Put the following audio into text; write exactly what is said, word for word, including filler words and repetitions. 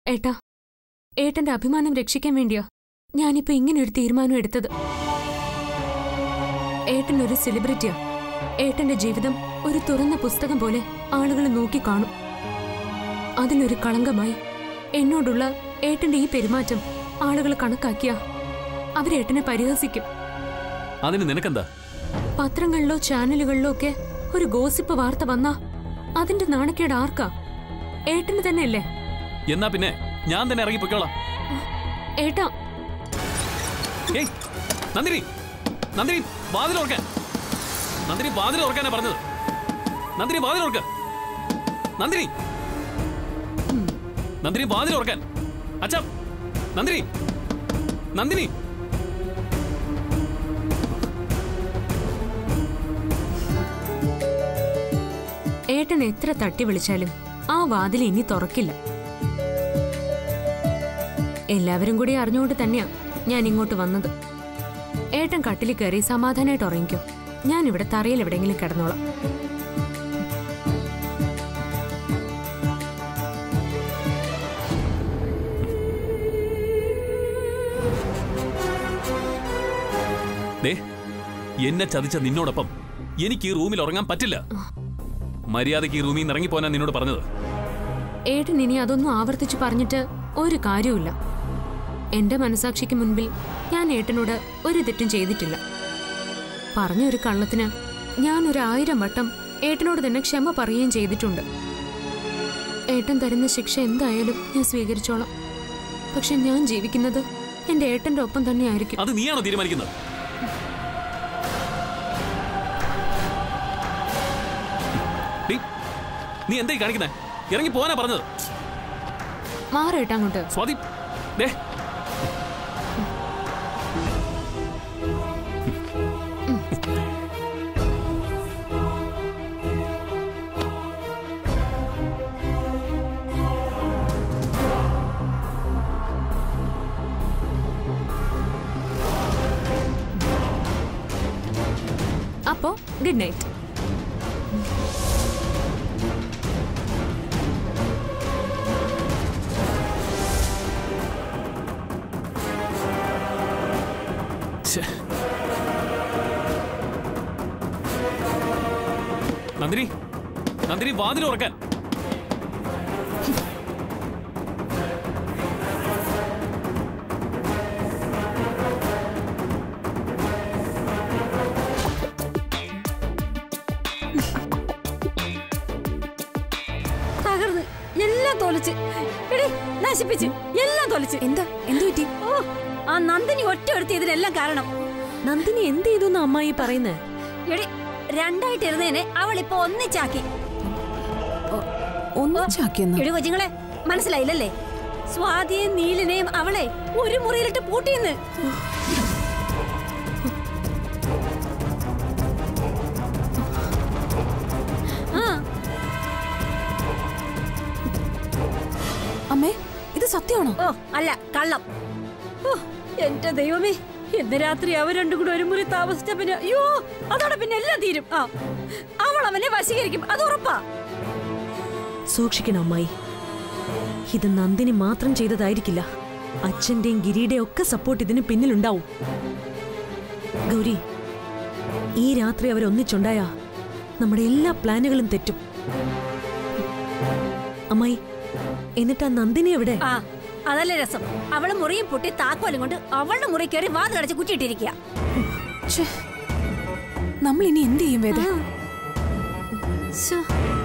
ഏട്ടാ, ഏട്ടന്റെ അഭിമാനം രക്ഷിക്കാൻ വേണ്ടിയാ ഞാനിപ്പോ ഇങ്ങനൊരു തീരുമാനം എടുത്തത്. ഏട്ടൻ ഒരു സെലിബ്രിറ്റിയാ. ഏട്ടന്റെ ജീവിതം ഒരു തുറന്ന പുസ്തകം പോലെ ആളുകൾ നോക്കിക്കാണും. അതിലൊരു കളങ്കമായി എന്നോടുള്ള ഏട്ടന്റെ ഈ പെരുമാറ്റം ആളുകൾ കണക്കാക്കിയ അവരേട്ടനെ പരിഹസിക്കും. അതിന് നിനക്കെന്താ? പത്രങ്ങളിലോ ചാനലുകളിലോ ഒക്കെ ഒരു ഗോസിപ്പ് വാർത്ത വന്നാ അതിന്റെ നാണക്കേട് ആർക്കാ? ഏട്ടന് തന്നെയല്ലേ? എന്നാ പിന്നെ ഞാൻ തന്നെ ഇറങ്ങി പൊയ്ക്കോളാം. ഏട്ടാ, ഏയ് നന്ദിനി, നന്ദിനി വാതിൽ ഓർക്കാൻ, നന്ദിനി വാതിൽ ഓർക്കാനാ പറഞ്ഞത്. നന്ദിനി വാതിൽ ഓർക്ക, നന്ദിനി, നന്ദിനി വാതിൽ ഓർക്കാൻ. അച്ഛാ, നന്ദിനി, നന്ദിനി. ഏട്ടൻ എത്ര തട്ടി വിളിച്ചാലും ആ വാതിൽ ഇനി തുറക്കില്ല. എല്ലാവരും കൂടി അറിഞ്ഞുകൊണ്ട് തന്നെയാ ഞാൻ ഇങ്ങോട്ട് വന്നത്. ഏട്ടൻ കട്ടിലിൽ കയറി സമാധാനമായിട്ട് ഉറങ്ങിക്കോ. ഞാൻ ഇവിടെ തറയിൽ എവിടെയെങ്കിലും കിടന്നോളാം. എന്നെ ചതിച്ച നിന്നോടൊപ്പം എനിക്ക് ഈ റൂമിൽ ഉറങ്ങാൻ പറ്റില്ല. മര്യാദയ്ക്ക് ഈ റൂമിൽ നിന്ന് ഇറങ്ങിപ്പോനാ നിന്നോട് പറഞ്ഞത്. ഏട്ടൻ ഇനി അതൊന്നും ആവർത്തിച്ചു പറഞ്ഞിട്ട് ഒരു കാര്യവുമില്ല. എന്റെ മനസാക്ഷിക്ക് മുൻപിൽ ഞാൻ ഏട്ടനോട് ഒരു തെറ്റും ചെയ്തിട്ടില്ല. പറഞ്ഞൊരു കള്ളത്തിന് ഞാൻ ഒരു ആയിരം വട്ടം ഏട്ടനോട് തന്നെ ക്ഷമ പറയുകയും ചെയ്തിട്ടുണ്ട്. ഏട്ടൻ തരുന്ന ശിക്ഷ എന്തായാലും ഞാൻ സ്വീകരിച്ചോളാം. പക്ഷെ ഞാൻ ജീവിക്കുന്നത് എന്റെ ഏട്ടന്റെ ഒപ്പം തന്നെ ആയിരിക്കും. അത് നീയാണോ തീരുമാനിക്കുന്നത്? നീ എന്തായി കാണിക്കുന്നേ? ഇറങ്ങി പോകാനാ പറഞ്ഞത്. മാറേട്ടാ അങ്ങോട്ട്. സ്വാതി, ദേ അപ്പോ ഗുഡ് നൈറ്റ്. നന്ദിനി, നന്ദിനി വാതിൽ ഉറക്കാൻ. തകർന്ന് എല്ലാം തോലച്ച് നശിപ്പിച്ച് എല്ലാം തോലച്ച്. എന്താ എന്ത് പറ്റി? ഓ, ആ നന്ദിനി ഒറ്റ എടുത്ത് ഇതിനെല്ലാം കാരണം. നന്ദിനി എന്ത് ചെയ്തു അമ്മായി പറയുന്നേ? എടി, രണ്ടായിട്ടിരുന്നേനെ അവൾ ഇപ്പൊ ഒന്നിച്ചാക്കി. ഒന്നിച്ചാക്കിയെന്ന്? എടി കൊച്ചുങ്ങളെ, മനസ്സിലായില്ലല്ലേ? സ്വാതിയെയും നീലിനെയും അവളെ ഒരു മുറിയിലിട്ട് പൂട്ടിയെന്ന്. അമ്മേ, ഇത് സത്യമാണോ? ഓ അല്ല, കള്ളം. ഓ എന്റെ ദൈവമേ, ഇന്ന് രാത്രി അവർ രണ്ടും കൂടെ ഒരു മുറി താമസിച്ച പിന്നെ അയ്യോ, അതോടെ പിന്നെ എല്ലാം തീരും. ആ, അവൾ അവനെ വശീകരിക്കും, അത് ഉറപ്പാ. സൂക്ഷിക്കണം അമ്മായി. ഇത് നന്ദിനി മാത്രം ചെയ്തതായിരിക്കില്ല. അച്ഛന്റെയും ഗിരിയുടെയും ഒക്കെ സപ്പോർട്ട് ഇതിന് പിന്നിലുണ്ടാവും. ഗൗരി, ഈ രാത്രി അവരൊന്നിച്ചുണ്ടായാ നമ്മുടെ എല്ലാ പ്ലാനുകളും തെറ്റും. അമ്മായി, എന്നിട്ട് ആ നന്ദിനി എവിടെ? ആ, അതല്ലേ രസം. അവള് മുറിയും പൊട്ടി താക്കോലും കൊണ്ട് അവളുടെ മുറി കയറി വാതിൽ അടച്ച് കുറ്റിയിട്ടിരിക്കുക. നമ്മൾ ഇനി എന്ത് ചെയ്യും വേദ?